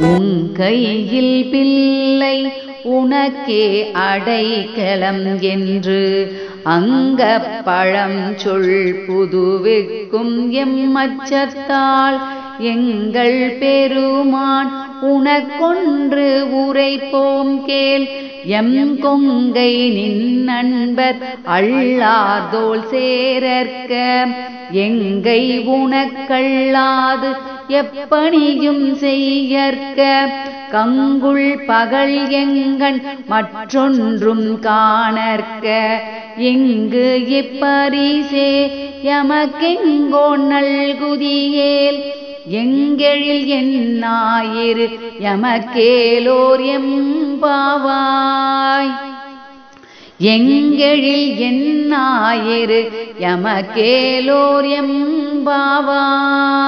உன் கையில் பிள்ளை உனக்கே அடைக்கலம் என்று அங்கப்பழம் சொல் புதுவிக்கும் எம்மச்சத்தால் எங்கள் பெருமான் உனக்கொன்று உரைப்போம் கேள். எம் கொங்கை நின் நண்பர் அள்ளாதோல் சேரற்க எங்கை உனக்கல்லாது எப்பணியும் செய்யற்க. கங்குள் பகல் எங்கண் மற்றொன்றும் காணற்க எங்கு இப்பரிசே எமக்கெங்கோ நல்குதியேல். எங்கெழில் என்னாயிரு எமக்கேலோர் எம்பாவாய். எங்கெழில் என்னாயிரு எமக்கேலோர் எம்பாவாய்.